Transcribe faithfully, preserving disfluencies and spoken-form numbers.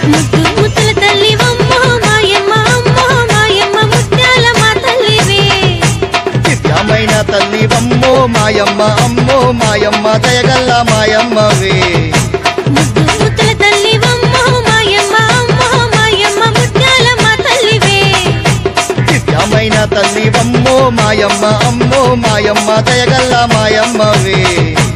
ముద్దు ముద్దుల తల్లివమ్మో మాయమ్మ అమ్మో మాయమ్మ ముత్యాల మా తల్లివే దివ్యమైన తల్లివమ్మో మాయమ్మ అమ్మో మాయమ్మ దయగల్ల మాయమ్మవే ముద్దు ముద్దుల తల్లివమ్మో మాయమ్మ అమ్మో మాయమ్మ ముత్యాల మా తల్లివే దివ్యమైన తల్లివమ్మో మాయమ్మ అమ్మో మాయమ్మ దయగల్ల మాయమ్మవే